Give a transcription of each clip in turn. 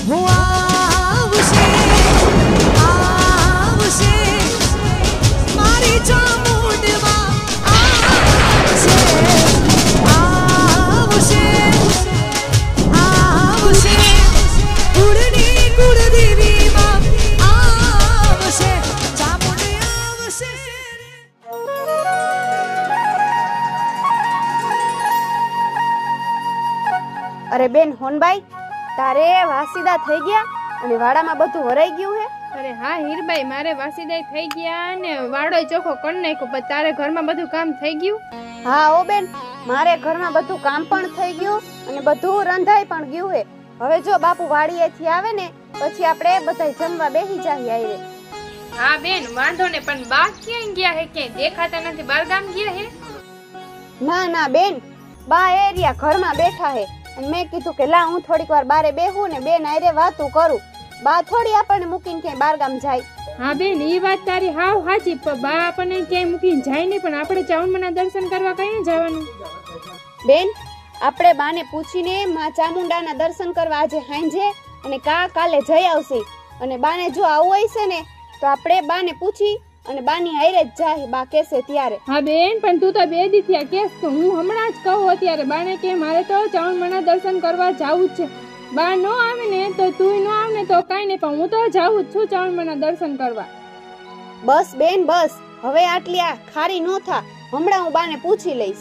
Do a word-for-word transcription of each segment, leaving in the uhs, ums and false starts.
અરે બેન હોનબાઈ, તારે વાસીદા થઈ ગયા અને વાડામાં બધું વરાઈ ગયું હે? અરે હા હીરબાઈ, મારે વાસીદા થઈ ગયા ને વાડો ચોખ્ખો કરી નાખ્યો, પણ તારે ઘરમાં બધું કામ થઈ ગયું? હા ઓ બેન, મારે ઘરમાં બધું કામ પણ થઈ ગયું અને બધું રંધાઈ પણ ગયું હે. હવે જો બાપુ વાડીએથી આવે ને પછી આપણે બધા જમવા બેસી જાઈએ આયરે. હા બેન વાંધો ને, પણ બા ક્યાં ગયા હે? ક્યાંય દેખાતા નથી, બારગામ ગયા હે? ના ના બેન, બા એરિયા ઘરમાં બેઠા હે અને મેં કીધું કે લા હું થોડીક વાર બારે બેહું ને બેન આયરે વાતું કરું. બા થોડી આપણને મૂકીને ક્યાંય બારગામ જાય. હા બેન, એ વાત તારી હાવ સાચી, પણ બા આપણને ક્યાંય મૂકીને જાય નહીં, પણ આપણે ચામુંડાના દર્શન કરવા કઈ જવાનું? બેન આપણે બાને પૂછીને માં ચામુંડાના દર્શન કરવા આજે હાંજે અને કા કાલે જઈ આવશે. અને બાને જો આવું હોય છે ને તો આપણે બાને પૂછી અને બાની હારે જ જાય, બા કેસે ત્યારે. હા બેન, પણ તું તો બે દી થયા કેસ, તો હું હમણાં જ કહું અત્યારે બાને કે મારે તો ચામુંડાના દર્શન કરવા જાવું જ છે. બા નો આવે ને તો તું નો આવે ને તો કઈ નહીં, પણ હું તો જાવું જ છું ચામુંડાના દર્શન કરવા. બસ બેન બસ, હવે આટલી આ ખારી નો થા, હમણાં હું બાને પૂછી લઈશ.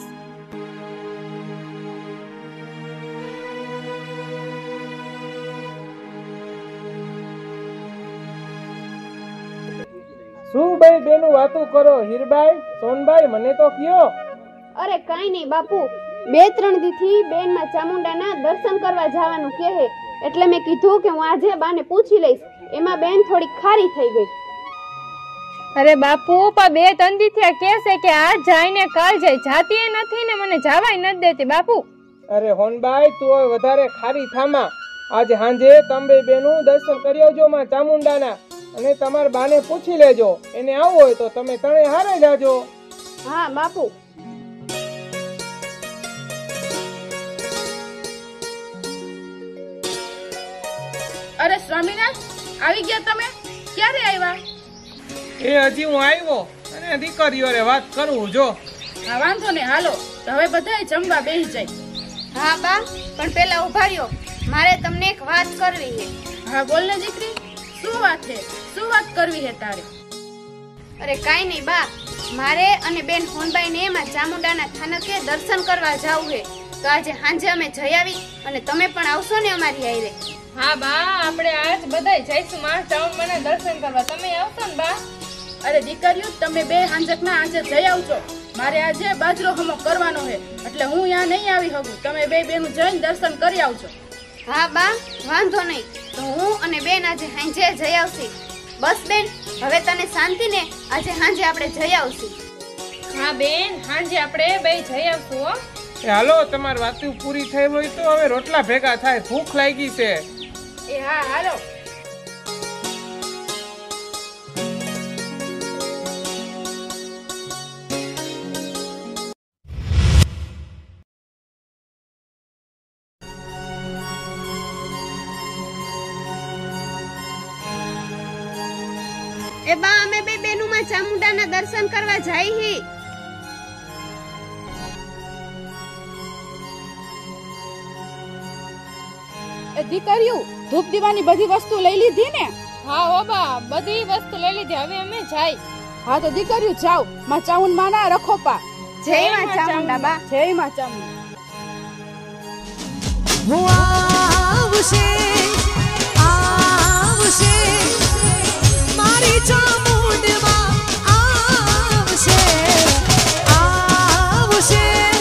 શું ભાઈ બેનું વાતું કરો? હીરબાઈ, સોનબાઈ, મને તો કયો. અરે કઈ નહીં બાપુ, બે ત્રણ દીથી બેન માં ચામુંડાના દર્શન કરવા જવાનું કહે, એટલે મેં કીધું કે હું આજે બાને પૂછી લઈશ. એમાં બેન થોડી ખારી થઈ ગઈ. અરે બાપુ, પા બે ત્રણ દી થયા કેસે કે આજ જાય ને કાલ જાય, જાતી નથી ને મને જવાય નથી દેતી બાપુ. અરે હોનબાઈ, તું હવે વધારે ખારી થામા. આજે હાંજે તમે બેનું દર્શન કરી આવજો માં ચામુંડાના, અને તમારા બાને પૂછી લેજો, એને આવું હોય તો તમે તણે હારે જાજો. હા બાપુ. અરે સ્વામિનાથ, આવી ગયા તમે? ક્યારે આવ્યા? એ હજી હું આવ્યો અને દીકરીઓને વાત કરું જો. હા વાંધો ને, હાલો હવે બધાય જમવા બેસી જાય. હા બા, પણ પેલા ઉભા રહ્યો, મારે તમને એક વાત કરવી છે. હા બોલ ને દીકરી, શું વાત છે? શું વાત કરવી છે તારે? અરે કાઈ નહીં બા, મારે અને બેન હોનબાઈ ને એમાં ચામુંડાના થાનકે દર્શન કરવા જાવું છે, તો આજે સાંજે અમે જઈ આવી અને તમે પણ આવશો ને અમારી હારે? હા બા, આપણે આજ બધાય જઈશું માં ચામુંડાના દર્શન કરવા, તમે આવશો ને બા? અરે દીકરીઓ, તમે બે હાંજકના આજે જઈ આવજો. મારે આજે બાજરો હમો કરવાનો છે, એટલે હું ત્યાં નહીં આવી શકું. તમે બે બેનું જઈને દર્શન કરી આવજો. હા બા, વાંધો નહીં, તો હું અને બેન આજે હાંજે જઈ આવશે. બસ બેન, હવે તને શાંતિ ને? આજે હાંજે આપણે જઈ આવશું. હા બેન, હાંજે આપણે બે જઈ આવશું હો. એ હાલો, તમારી વાતો પૂરી થઈ હોય તો હવે રોટલા ભેગા થાય, ભૂખ લાગી છે. એ હા હાલો. એ બા, અમે બે બેનું માં ચામુંડાના દર્શન કરવા જાય હી. એ દીકરીઓ, ધૂપ દીવાની બધી વસ્તુ લઈ લીધી ને? હા હો બા, બધી વસ્તુ લઈ લીધી, હવે અમે જાય. હા તો દીકરીઓ જાઓ, માં ચામુંડા ના રખો પા. જય માં ચામુંડા બા. જય માં ચામુંડા. હું આવશે આવશે મારી ચામુંડમાં આવશે આવશે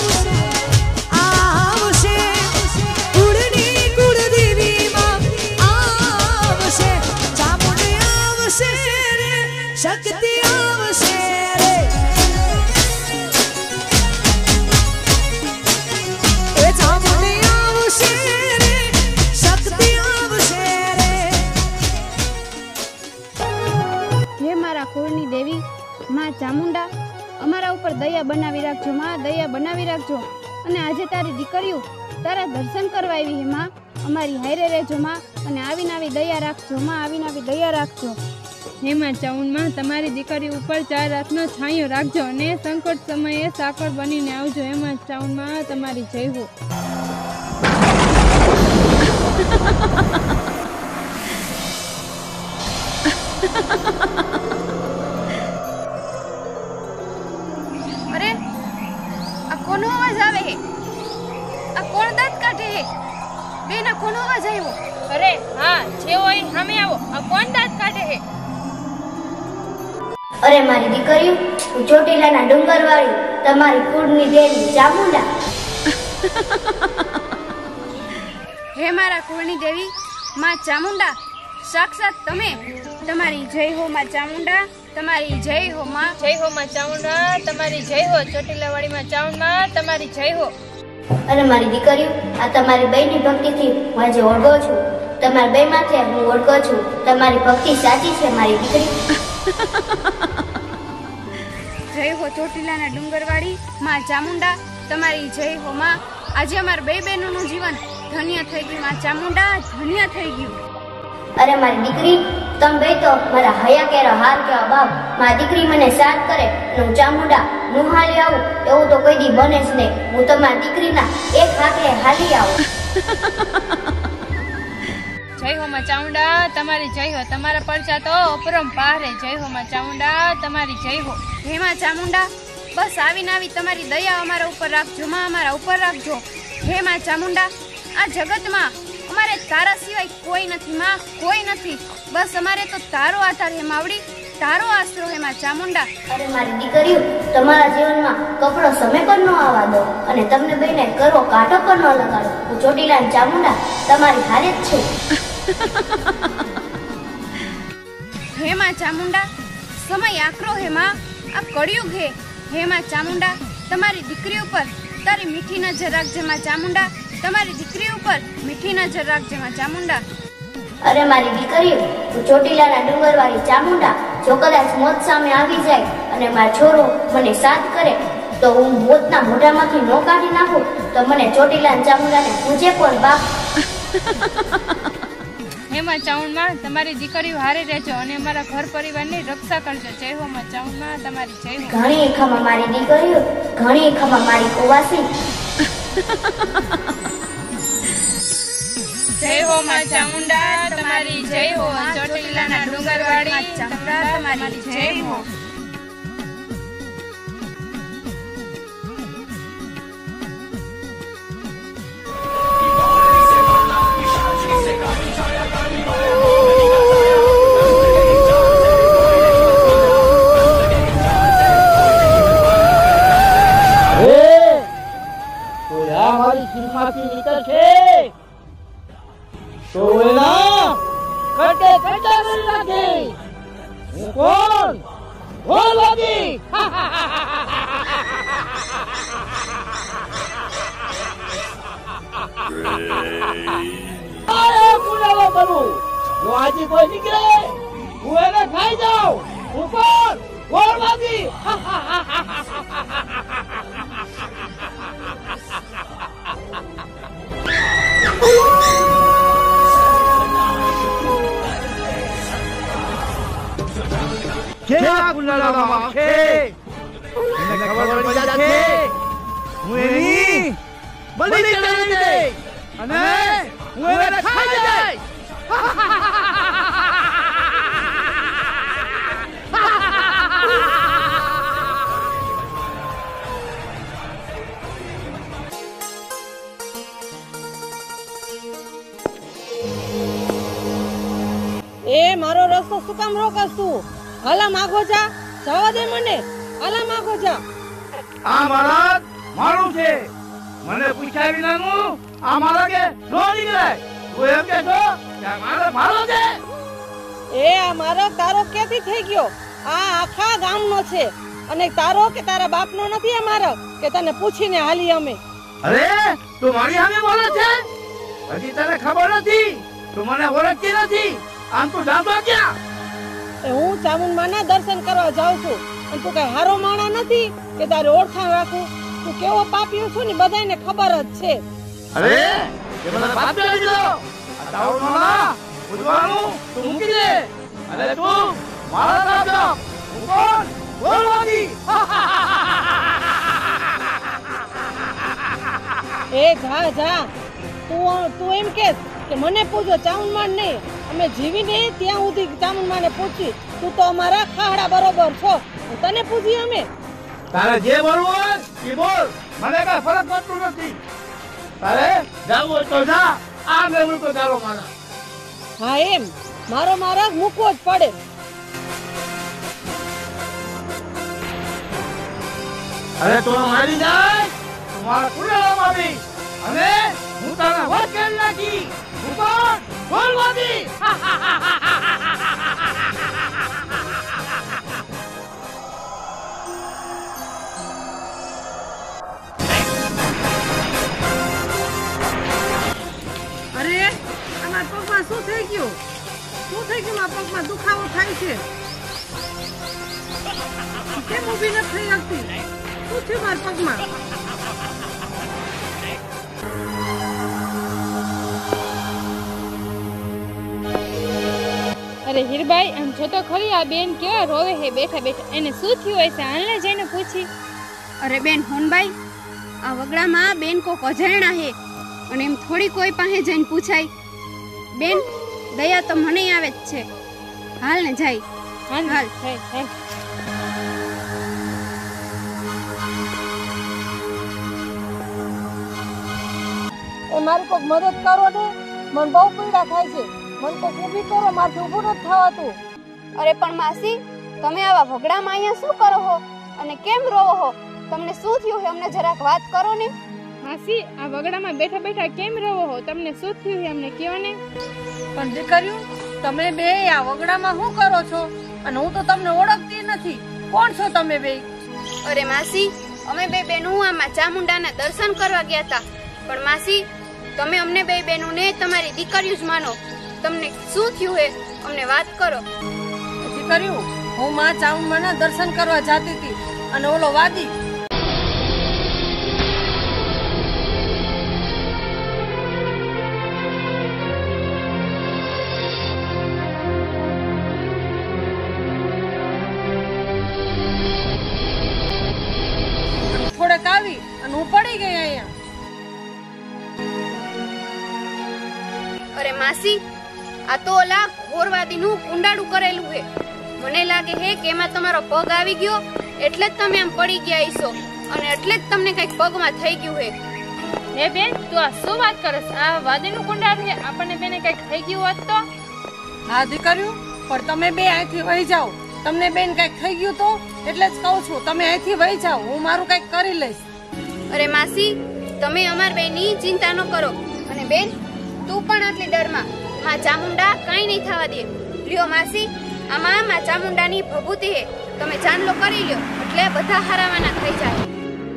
આવશે કુળની કુળદેવીમાં આવશે ચામુંડ આવશે રે શક્તિ આવશે રે એ ચામુંડ આવશે રે શક્તિ આવશે રે. હે મારા કુળની દેવી માં ચામુંડા, અમારા ઉપર દયા બનાવી રાખજો માં, દયા બનાવી રાખજો. અને આજે તારી દીકરીઓ તારા દર્શન કરવા આવી હે માં, અમારી હારે રહેજો માં, અને આવીને આવી દયા રાખજો માં, આવીને આવી દયા રાખજો. હેમાં ચાઉનમાં તમારી દીકરી ઉપર ચાર હાથનો છાંયો રાખજો અને સંકટ સમયે સાકળ બનીને આવજો. હેમાં ચાઉનમાં તમારી જય હો. અરે આ કોનો અવાજ આવે હે? આ કોણ દાંત કાઢે હે? બેન આ કોનો અવાજ આવ્યો? અરે હા, જે હોય સામે આવો. આ કોણ દાંત કાઢે હે? અરે મારી દીકરીઓ, હું ચોટીલાના ડુંગરવાળી તમારી કુળની દેવી ચામુંડા. હે મારા કુળની દેવી માં ચામુંડા, સાક્ષાત તમે. તમારી જય હો માં ચામુંડા, તમારી જય હો માં. જય હો માં ચાઉંડા, તમારી જય હો. ચોટીલાવાળી માં ચાઉંડા, તમારી જય હો. અરે મારી દીકરીઓ, આ તમારી બેયની ભક્તિથી હું આજે ઓળખો છું. તમારી બેયમાંથી હું ઓળખો છું. તમારી ભક્તિ સાચી છે મારી દીકરી. જય હો ચોટીલાના ડુંગરવાળી માં ચામુંડા, તમારી જય હો માં. આજે અમારા બે બહેનોનું જીવન ધન્ય થઈ ગયું માં ચામુંડા, ધન્ય થઈ ગયું. અરે મારી દીકરી, તમે બે તો મારા હયા કેરા હાર કેવા બાપ. મારી દીકરી મને સાથ કરે અને હું ચામુંડા નું હાલી આવું એવું તો કોઈ દી બને જ નહીં. હું તમારી દીકરીના એક હાથે હાલી આવું. જય હો માં ચાઉંડા, તમારી જય હો. તમારા પરચા તો અપરંપાર હે. જય હો માં ચાઉંડા, તમારી જય હો. હે માં ચામુંડા, બસ આવીને આવી તમારી દયા અમારા ઉપર રાખજો માં, અમારા ઉપર રાખજો. હે માં ચામુંડા, આ જગતમાં અમારે તારા સિવાય કોઈ નથી માં, કોઈ નથી. બસ અમારે તો તારો આધાર હે માવડી, તારો આશરો હે માં ચામુંડા. અરે મારી દીકરીઓ, તમારા જીવનમાં કપડો સમય પર ન આવવા દો અને તમને બેને કરવો કાંટો પર ન લગાડો. હું ચોટીલાની ચામુંડા તમારી હારે જ છું. હે માં ચામુંડા, સમય આકરો હે માં, આ કળિયુગ હે. હે માં ચામુંડા, તમારી દીકરી ઉપર તારી મીઠી નજર રાખજે માં ચામુંડા, તમારી દીકરી ઉપર મીઠી નજર રાખજે માં ચામુંડા. અરે મારી દીકરીઓ, હું ચોટીલાના ડુંગરવાળી ચામુંડા જો કદાચ મોત સામે આવી જાય અને મારો છોરો મને સાથ કરે તો હું મોતના મોઢામાંથી નો કાઢી નાખું તો મને ચોટીલાના ચામુંડાને પૂજે કોણ બાપ. હેમાં ચાઉંડમાં તમારી દીકરીઓ હારે રહેજો અને અમારા ઘર પરિવારની રક્ષા કરજો. જય હો માં ચાઉંડમાં તમારી જય હો. ઘણી ખમા મારી દીકરીઓ, ઘણી ખમા મારી કુવાસી. જય હો માં ચામુંડા, તમારી જય હો. ચોટીલાના ડુંગરવાળી ચામુંડા, તમારી જય હો. મારી ચીરમાંથી નીકળશે તો એના કટે કટે કરી નાખે. હું કોણ? ભોલાજી. આયા પુરાવો કરું. જો આજે કોઈ નીકળે હું એને ખાઈ જાઉં. હું કોણ? ભોલાજી. કેવા કુંડાળામાં છે એને ખબર પડી જશે. હું એની બલી ચડાવી દે અને હું એને ખાઈ જાય. એ મારો રસ્તો શું કામ રોકસ તું? હાલા માગો જા, જવા દે મને. હાલા માગો જા. આ મારા મારું છે. મને પૂછ્યા વિનાનું આ મારા કે નો નીકળાય. તું એમ કે છો કે આ મારો મારો છે? એ આ મારો તારો ક્યાંથી થઈ ગયો? આ આખા ગામનો છે અને તારો કે તારા બાપનો નથી. આ મારો કે તને પૂછીને હાલી અમે. અરે તું મારી સામે બોલે છે? હજી તને ખબર નથી? તું મને ઓળખતી નથી? આમ તું જાણતો ક્યાં? એ હું ચામુંડાના દર્શન કરવા જાઉં છું અને તું કઈ હારો માણા નથી કે તારે ઓળખાણ રાખું. તું કેવો પાપીઓ છું ને બધાને ખબર જ છે. અરે એ મને પાપ કરી દીધો. આ ચાવલ માના પૂજવાનું તું મૂકી દે. અને તું મારા કાપજો. હું કોણ? બોલવાથી. એ જા જા તું તું એમ કે કે મને પૂછો ચામુંડમાં નહીં, અમે જીવીને ત્યાં સુધી ચામુંડમાને પૂછી. તું તો અમારા ખાડા બરોબર છો, તને પૂછી અમે. તારે જે બોલવું હોય એ બોલ, મને કઈ ફરક પડતું નથી. તારે જાવું હોય તો જા. આ મેં તો ચાલો માના. હા એમ મારો મારા મૂકવો જ પડે. અરે તું મારી જાય તો મારા કુંડળામાં આવી અને હું તારા વાત કરી નાખી. હું કોણ? બોલવાથી. અરે અમારા પગમાં શું થઈ ગયું? શું થઈ ગયું? મારા પગમાં દુખાવો થાય છે. કેમ ઊભી નથી થઈ શકતી? શું થયું મારા પગમાં? અરે હીરબાઈ, આમ જો તો ખરી આ બેન કેવા રોવે હે બેઠા બેઠા. એને શું થયું હશે? હાલને જઈને પૂછી. અરે બેન હોનબાઈ, આ વગડામાં બેન કોક અજાણ્યા હે અને એમ થોડી કોઈ પાસે જઈને પૂછાય. બેન દયા તો મને આવે જ છે. હાલ ને જાય. હાલ હાલ હાલ હાલ. એ મારી કોઈક મદદ કરો ને, મને બહુ પીડા થાય છે. મને કોઈક ઊભી કરો, મારથી ઊભું નથી થવાતું. અરે પણ માસી, તમે આવા વગડામાં અહીંયા શું કરો હો અને કેમ રોવો હો? તમને શું થયું છે અમને જરાક વાત કરો ને. માસી, આ વગડામાં બેઠા બેઠા કેમ રહો હો? તમને શું થયું છે અમને કયો ને. પણ દીકરીઓ, તમે બે આ વગડામાં શું કરો છો? અને હું તો તમને ઓળખતી નથી. કોણ છો તમે બે? અરે માસી, અમે બે બેનું આમાં ચામુંડાના દર્શન કરવા ગયા હતા. પણ માસી, તમે અમને બે બેનુંને તમારી દીકરીઓ જ માનો. તમને શું થયું હે અમને વાત કરો. દીકરીઓ, હું માં ચામુંડાના દર્શન કરવા જતી હતી અને ઓલો વાદી થોડેક આવી અને હું પડી ગઈ અહીંયા. અરે માસી, આ તો ઓલા ઘોરવાદીનું કુંડાળું કરેલું હે. મને લાગે હે કે એમાં તમારો પગ આવી ગયો એટલે જ તમે આમ પડી ગયા હશો અને એટલે જ તમને કઈક પગમાં થઈ ગયું હે. હે બેન, તું આ શું વાત કરસ? આ વાદીનું કુંડાળું છે. આપણને બેને કઈક થઈ ગયું હોત તો? હા દીકરીઓ, પણ તમે બે અહીંથી વહી જાઓ. તમને બેન કઈક થઈ ગયું તો એટલે જ કહું છું, તમે અહીંથી વહી જાઓ. હું મારું કઈક કરી લઈશ. અરે માસી, તમે અમાર બેની ચિંતા ન કરો. અને બેન, તું પણ આટલી ડરમાં. માં ચામુંડા કાંઈ નહીં થવા દે. લ્યો માસી, આમાં માં ચામુંડાની ભભૂતિ હે. તમે ચાંદલો કરી લ્યો એટલે બધા હારાવાના થઈ જાય.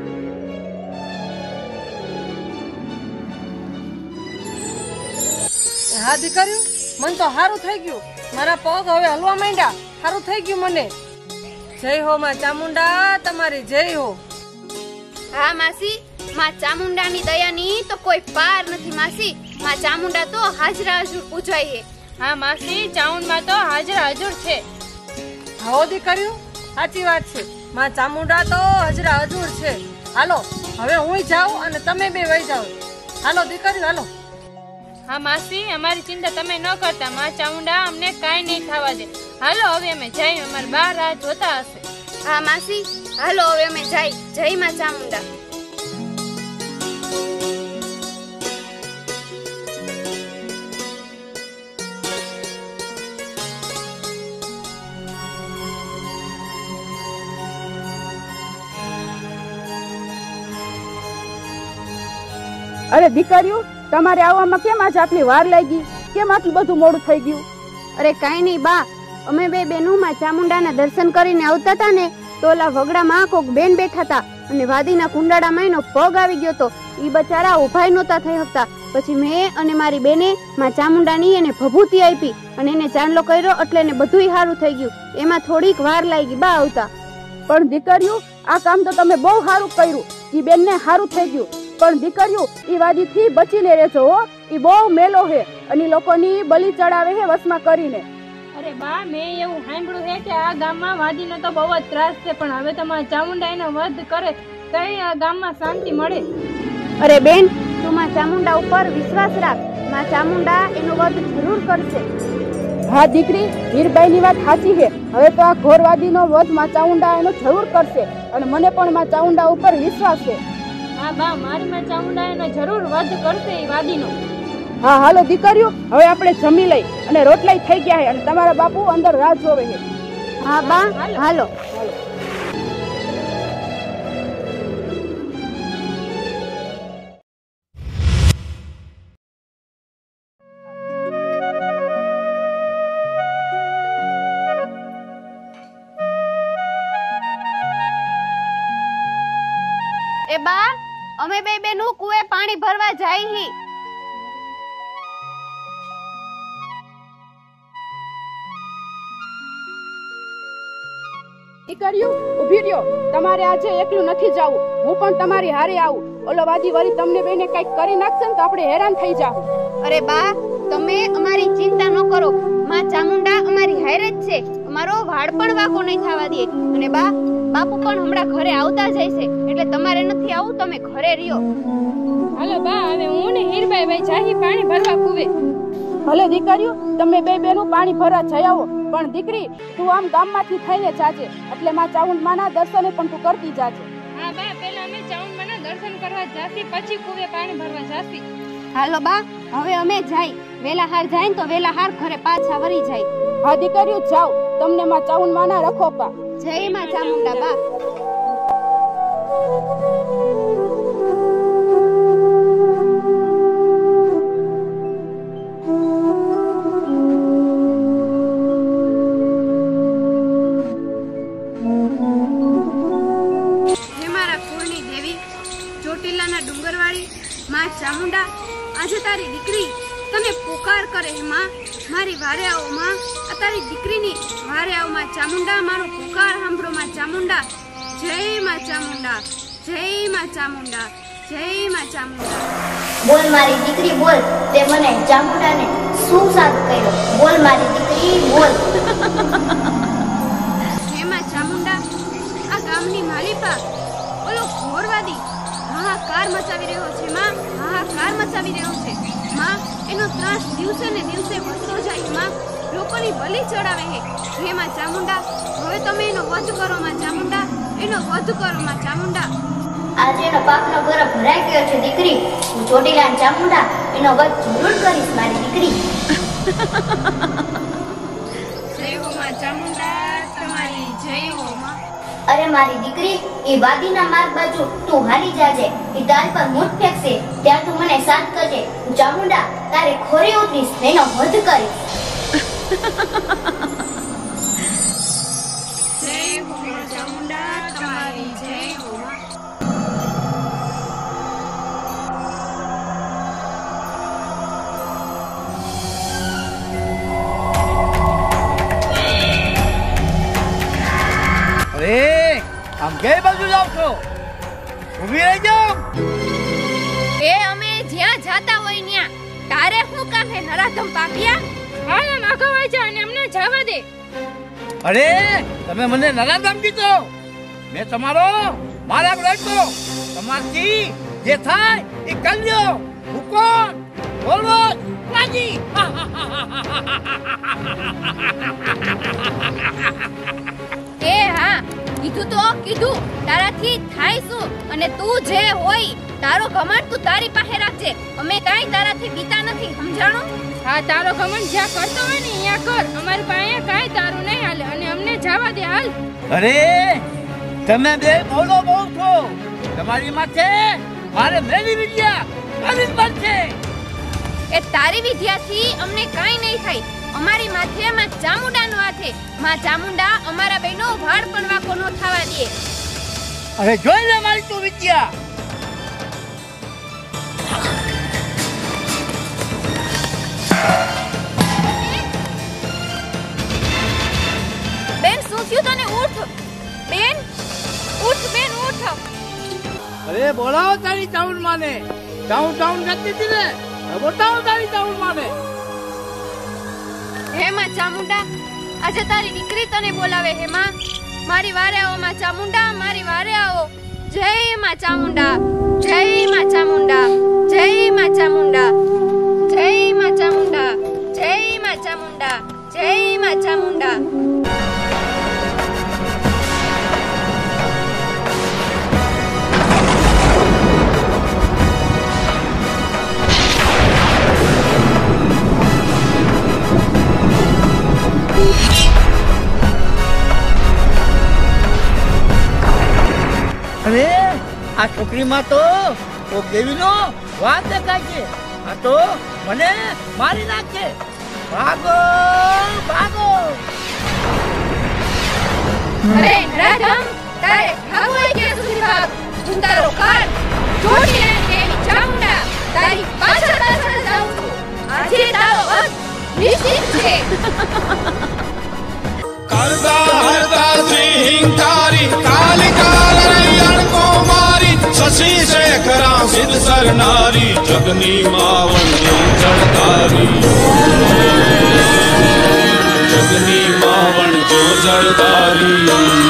હા દીકરીઓ, મને તો સારું થઈ ગયું. મારા પગ હવે હલવા માંડ્યા. સારું થઈ ગયું મને. જય હો માં ચામુંડા, તમારી જય હો. હા માસી, માં ચામુંડાની દયાની તો કોઈ પાર નથી માસી. માં ચામુંડા તો હાજરા હજુર પૂજાય હે. હા માસી, ચાઉંડમાં તો હાજર હજુર છે. હા દીકરીઓ, સાચી વાત છે. માં ચામુંડા તો હજરા હજુર છે. હાલો હવે હું જાઉં અને તમે બે વહી જાઓ. હાલો દીકરીઓ, હાલો. હા માસી, અમારી ચિંતા તમે ન કરતા. માં ચામુંડા અમને કાંઈ નહીં થવા દે. હાલો હવે અમે જઈએ, અમારા બાર રાહ જોતા હશે. હા માસી, હાલો હવે અમે જાય. જય માં ચામુંડા. અરે દીકરીઓ, તમારે આવવામાં કેમ આજ આટલી વાર લાગી? કેમ આટલું બધું મોડું થઈ ગયું? અરે કાંઈ નહીં બા, અમે બે બેનું માં ચામુંડાના દર્શન કરીને આવતા હતા ને તો ઓલા વગડામાં કોક બેન બેઠા હતા અને વાદીના કુંડાળામાં એનો પગ આવી ગયો તો. ઈ બચારા ઉભાઈ નહોતા થઈ શકતા. પછી મેં અને મારી બેને માં ચામુંડાની એને ભભૂતિ આપી અને એને ચાંદલો કર્યો એટલે એને બધુંય સારું થઈ ગયું. એમાં થોડીક વાર લાગી બા આવતા. પણ દીકરીઓ, આ કામ તો તમે બહુ સારું કર્યું. ઈ બેનને સારું થઈ ગયું. પણ દીકરીઓ, ઈ વાદીથી બચીને રહેજો હો. ઈ બહુ મેલો હે અને ઈ લોકોની બલી ચડાવે હે વસમાં કરીને. અરે બા, મેં એવું સાંભળ્યું છે કે આ ગામમાં વાદીનો તો બહુ જ ત્રાસ છે, પણ હવે તમારા ચામુંડા એનો વધ કરે તો આ ગામમાં શાંતિ મળે. અરે બેન, તું માં ચામુંડા ઉપર વિશ્વાસ રાખ. માં ચામુંડા એનો વધ જરૂર કરશે. હા દીકરી, હીરબાઈની વાત સાચી છે. હવે તો આ ઘોરવાદીનો વધ માં ચામુંડા એનો જરૂર કરશે અને મને પણ માં ચામુંડા ઉપર વિશ્વાસ છે. હા બા, મારી માં ચામુંડા એનો જરૂર વધ કરશે એ વાદીનો. હા હાલો દીકરીઓ, હવે આપણે જમી લઈ અને રોટલાઈ થઈ ગયા છે અને તમારા બાપુ અંદર રાહ જોવે છે. હા બા, હાલો. એ બા, અમે બે બેનું કુએ પાણી ભરવા જાય હી. દીકરીઓ ઊભી રહ્યો, તમારે આજે એકલું નથી જાવું, હું પણ તમારી હારે આવું. ઓલો વાદી વળી તમને બેને કઈક કરી નાખશે ને તો આપણે હેરાન થઈ જાવ. અરે બા, તમે અમારી ચિંતા ન કરો. માં ચામુંડા અમારી હારે જ છે. અમારો વાળ પણ વાકો નહીં થવા દે. અને બા, બાપુ પણ હમણાં ઘરે આવતા જાય છે, એટલે તમારે નથી આવું, તમે ઘરે રહ્યો. હાલો બા, હવે હું ને હીરબાઈ ભાઈ જાહી પાણી ભરવા કુવે. ભલે દીકરીઓ, તમે બે બેનું પાણી ભરવા જઈ આવો, પણ દીકરી તું આમ ગામમાંથી થઈને જાજે, એટલે માં ચામુંડાના દર્શને પણ તું કરતી જાજે. હા બા, પહેલા અમે ચામુંડાના દર્શન કરવા જાસી, પછી કુવે પાણી ભરવા જાસી. હાલો બા, હવે અમે જાય. વેલા હાર જાય ને તો વેલા હાર ઘરે પાછા વળી જાય. હા દીકરીઓ જાઓ, તમને માં ચામુંડાના રખોપા. જય માં ચામુંડા બા. હે મારા કુળની દેવી, ચોટીલાના ડુંગરવાળી માં ચામુંડા, આજે તારી દીકરી તને પુકાર કરે હે માં. મારી વારે આવો માં, આ તારી દીકરીની વારે આવો માં ચામુંડા. મારો પુકાર સાંભળો માં ચામુંડા. જય માં ચામુંડા, જય માં ચામુંડા, જય માં ચામુંડા. બોલ મારી દીકરી બોલ, તે મને ચામુંડાને શું સાથ કર્યો? બોલ મારી દીકરી બોલ. હે માં ચામુંડા, આ ગામની માલિપા ઓલો ઘોરવાદી હાહાકાર મચાવી રહ્યો છે માં, હાહાકાર મચાવી રહ્યો છે માં. એનો ત્રાસ દિવસે ને દિવસે વધતો જાય માં. લોકોની બલી ચડાવે હે. હે માં ચામુંડા, હવે તમે એનો વધ કરો માં ચામુંડા, એનો વધ કરો માં ચામુંડા. આજે એનો પાપનો ગરબ ભરાઈ ગયો છે દીકરી. હું ચોટીલા ચામુંડા એનો વધ જરૂર કરીશ મારી દીકરી. જય હો માં ચામુંડા, તમારી જય હો માં. અરે મારી દીકરી, એ વાદીના માર્ગ બાજુ તું હાલી જાજે. એ તાર પર મૂઠ ફેંકશે ત્યાં તું મને સાથ કરજે. હું ચામુંડા તારે ખોરી ઉતરીશ, એનો વધ કરીશ. જય હો માં ચામુંડા, તમારી જય હો માં. અરે આમ કઈ બાજુ જાવ છો? ઊભી રહી જાઓ. એ અમે જ્યાં જાતા હોય ન્યા. તારે શું કામ હે નરાધમ પાપિયા? હાલ આમ આગળ વળી જા અને અમને જવા દે. અરે તમે મને નરાધમ કીધો. મેં તમારો મારા રાખ્યો. તમારથી જે થાય એ કરી લ્યો. હું કોણ? બોલો રાજી. એ હા, કીધું તો કીધું. તારાથી થાય શું? અને તું જે હોય તારો ઘમંડ તું તારી પાસે રાખજે. અમે કાંઈ તારાથી બીતા નથી, સમજાણો? હા, તારો ઘમંડ જ્યાં કરતો હોય ને અહીંયા કર. અમારી પાસે કાંઈ તારું નહીં હાલે અને અમને જવા દે હાલ. અરે તમે બે બોલો બહુ છો. તમારી માથે મારે મેલી વિદ્યા આવી બનશે. એ તારી વિદ્યાથી અમને કાંઈ નહીં થાય. અમારી માથે માં ચામુંડાનો હાથે. માં ચામુંડા અમારા બેનો વાળ પણ વાકો ન થવા દે. અરે જોઈ લે મારી તું વિદ્યા. બેન શું થયું તને? ઉઠ બેન, ઉઠ બેન, ઉઠ. અરે બોલાવો તારી ચાઉન માને. ચાઉન ચાઉન કરતી હતી ને બતાવો તારી ચામુંડ માને. હે માં ચામુંડા, આજે તારી દીકરી તને બોલાવે. હે માં, મારી વારે આવો માં ચામુંડા, મારી વારે આવો. જય માં ચામુંડા, જય માં ચામુંડા, જય માં ચામુંડા, જય માં ચામુંડા, જય માં ચામુંડા, જય માં ચામુંડા. અરે આ છોકરીમાં તો ઓ દેવીનો વાત દેખાય છે. આ તો મને મારી નાખે. ભાગો ભાગો. અરે નરાધમ, તારે ભાગવું હોય ક્યાં સુધી ભાગ? હું તારો કાન જોડી લે દેવી ચામુંડા, તારી પાછળ પાછળ જાઉં છું. આજે તારો અંત નિશ્ચિત છે. કરતા હરતા શ્રી હિંકારી કાલિકા રૈયણ કુમારી શશી શેખરા સિદ્ધ સરનારી જગની માવન જળધારી જગની માવન જો જળધારી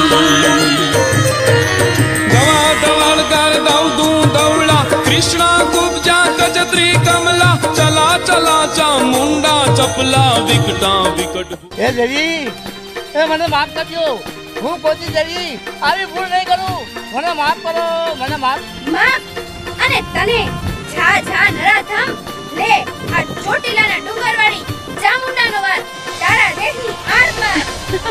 ગવા દવાલ કર દઉં દવડા કૃષ્ણા કુબજા ગજત્રી કમલા ચલા ચલા ચામુંડા ચપલા વિકટા વિકટ. હે દેવી, એ મને માફ કરજો. હું પોતી દેવી આવી ભૂલ નહીં કરું. મને માફ કરો, મને માફ. માફ? અને તને જા જા નરાધમ, લે આ ચોટીલાના ડુંગરવાળી ચામુંડાનો વાર તારા દેહની આર પાર.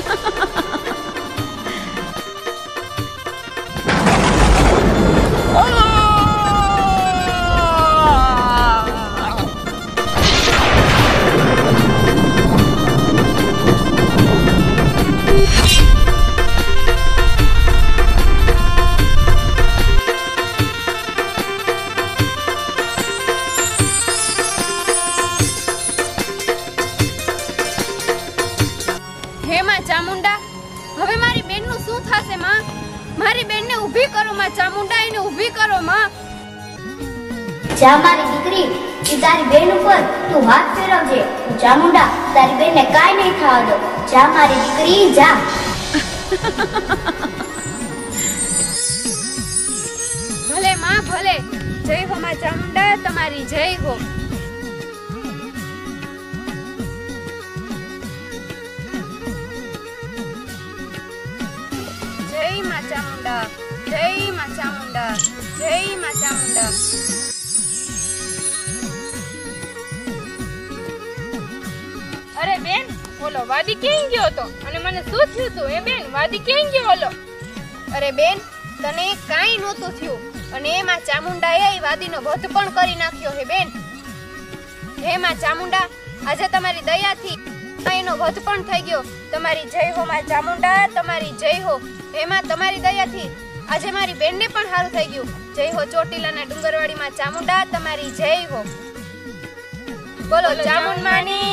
હે માં ચામુંડા, હવે મારી બેનનું શું થશે માં? મારી બેનને ઊભી કરો માં ચામુંડા, એને ઊભી કરો માં. જા મારી દીકરી, ઈ તારી બેન ઉપર તું હાથ ફેરવજે. હું ચામુંડા તારી બેનને કાંઈ નહીં થવા દો. જા મારી દીકરી, જા. ભલે માં ભલે. જય હો માં ચામુંડા, તમારી જય હો. જય માં ચામુંડા, જય માં ચામુંડા, જય માં ચામુંડા. અરે બેન, ઓલો વાદી ક્યાં ગયો હતો અને મને શું થયું તું? એ બેન, વાદી ક્યાં ગયો ઓલો? અરે બેન, તને કાંઈ નહોતું થયું અને એમાં ચામુંડાએ એ વાદીનો વધ પણ કરી નાખ્યો. હે બેન, હે માં ચામુંડા, આજે તમારી દયાથી એનો વધ પણ થઈ ગયો. તમારી જય હો માં ચામુંડા, તમારી જય હો. એમાં તમારી દયાથી આજે મારી બેનને પણ સારું થઈ ગયું. જય હો ચોટીલાના ડુંગરવાડી માં ચામુંડા, તમારી જય હો. બોલો ચામુંડ માની